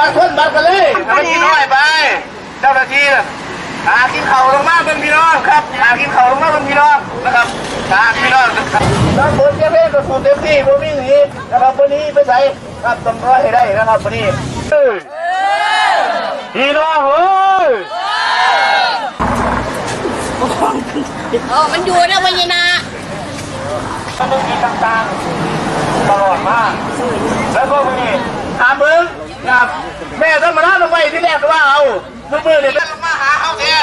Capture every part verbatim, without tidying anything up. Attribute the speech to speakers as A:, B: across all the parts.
A: บัตรคนบัตรกันเลยเจ้าหน้าที่น้อยไปเจ้าหน้าที่หากินเข่าลงมาเป็นพี่น้องครับหากินเข่าลงมาเป็นพี่น้องนะครับหาพี่น้องนะครับน้ำฝนเจ้าเพ่ก็สูดเต็มที่บ่มีหนีนะครับวันนี้ไปใส่ครับต้องรอให้ได้นะครับวันนี้พี่น้องเฮ้ย
B: โอ้มันอยู่นะวันนี้นะ
A: มันต้องมีต่างๆตลอดมาแล้วก็วันนี้ถามมึงครับแม่ต้องมาล่าลงไปที่แรกก็ว่าเอาทุกมือเนี่ยลงมาหาเขาแก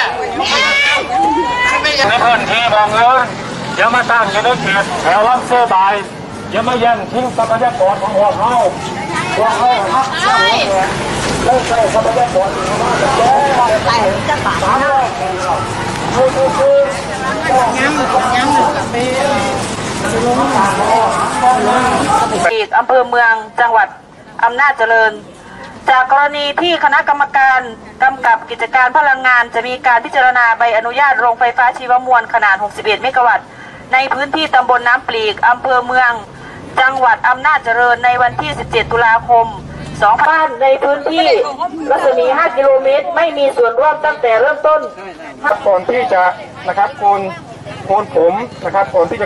A: ในพื้นที่บางเงินอย่ามาตั้งอย่าได้เกียรติแถวลำเสื้อบายอย่ามาแย่งทิ้งทรัพยากรของพวกเขาพวกเขาฮักเจ้าเนี่ยเลิกใช้ทรัพยากรของเขาแก่ใส่จะตายแล้วคือคือคือยังยังกับเบล
C: อำเภอเมืองจังหวัดอำนาจเจริญจากกรณีที่คณะกรรมการกำกับกิจการพลังงานจะมีการพิจารณาใบอนุญาตโรงไฟฟ้าชีวมวลขนาดหกสิบเอ็ดเมกะวัตต์ในพื้นที่ตำบลน้ำปลีกอำเภอเมืองจังหวัดอำนาจเจริญในวันที่สิบเจ็ดตุลาคมสองพันในพื้นที่รัศมีห้ากิโลเมตรไม่มีส่วนร่วมตั้งแต่เริ่มต้น
A: ก่อนที่จะนะครับโกนโกนผมนะครับก่อนที่จะ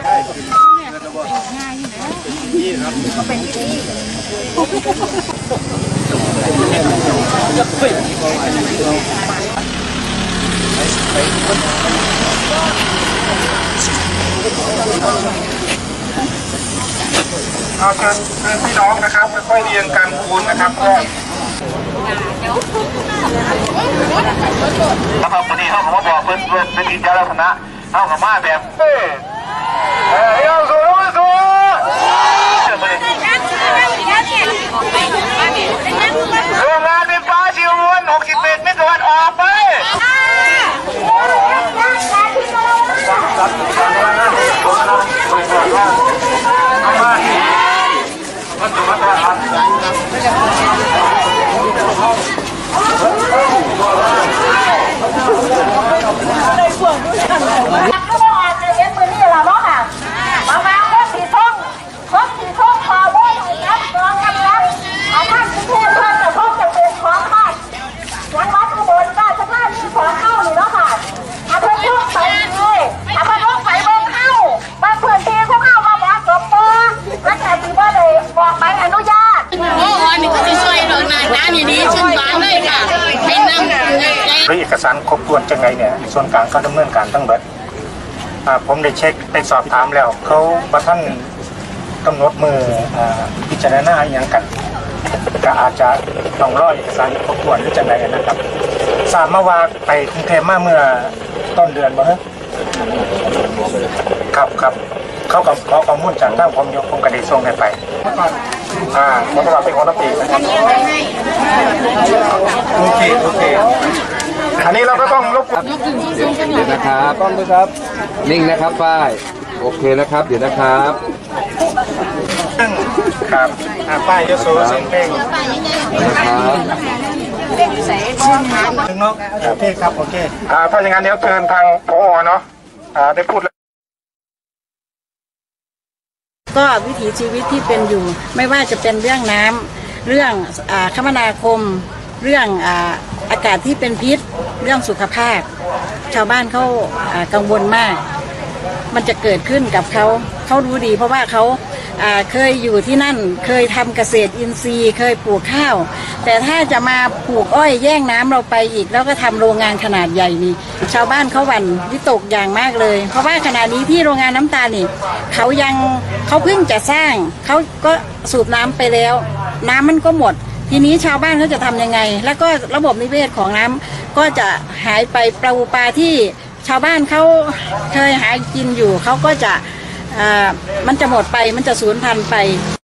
A: เอาเชิญเชิญพี่น้องนะครับค่อยๆเรียงกันคูณนะครับก็นะครับวันนี้เขาบอกว่าเพื่อนเพื่อนเป็นกิจการคณะเขากับมาแบบเฮ้ยเฮ้ยเอาสู้เอาสู้โรงงานเป็นฟ้าชิวมวลหกสิบเอ็ดเมกะวัตต์ออกไปเอกสารครบถ้วนจังไงเนี่ยส่วนกลางก็ดำเนินการทั้งหมดผมได้เช็คได้สอบถามแล้วเขาประท่านกำหนดมือพิจารณาอย่างกันก็อาจจะต้องรอเอกสารครบถ้วนหรือจังไงนะครับทราบมาว่าไปกรุงเทพมาเมื่อต้นเดือนบ่ฮะครับครับเขาก็ขอข้อมูลจากทางผมยกผมกระดิ่งส่งไปอ่าเพราะว่าเป็นคนละปีนะครับโอเคโอเคอันนี้เราก็ต้องรบกวน
D: เดี๋ยวนะครับต้องด้วยครับนิ่งนะครับป้ายโอเคนะครับเดี๋ยวนะครับ
A: ครับป้ายยโสเสียงเพลง
D: นะครับ
A: ถึงเนาะโอเคครับโอเคอ่าถ้าอย่างนั้นเดี๋ยวเชิญทางผอเนาะอ่าได้พูด
E: ก็วิถีชีวิตที่เป็นอยู่ไม่ว่าจะเป็นเรื่องน้ำเรื่องคมนาคมเรื่องอากาศที่เป็นพิษเรื่องสุขภาพชาวบ้านเขากังวลมากมันจะเกิดขึ้นกับเขาเขารู้ดีเพราะว่าเขาเคยอยู่ที่นั่นเคยทำเกษตรอินทรีย์เคยปลูกข้าวแต่ถ้าจะมาปลูกอ้อยแย่งน้ำเราไปอีกแล้วก็ทำโรงงานขนาดใหญ่นี่ชาวบ้านเขาหวั่นวิตกอย่างมากเลยเพราะว่าขณะนี้ที่โรงงานน้ำตาลนี่เขายังเขาเพิ่งจะสร้างเขาก็สูบน้ำไปแล้วน้ำมันก็หมดทีนี้ชาวบ้านเขาจะทำยังไงแล้วก็ระบบนิเวศของน้ำก็จะหายไปปลาปลาที่ชาวบ้านเขาเคยหากินอยู่เขาก็จะมันจะหมดไปมันจะสูญพันธุ์ไป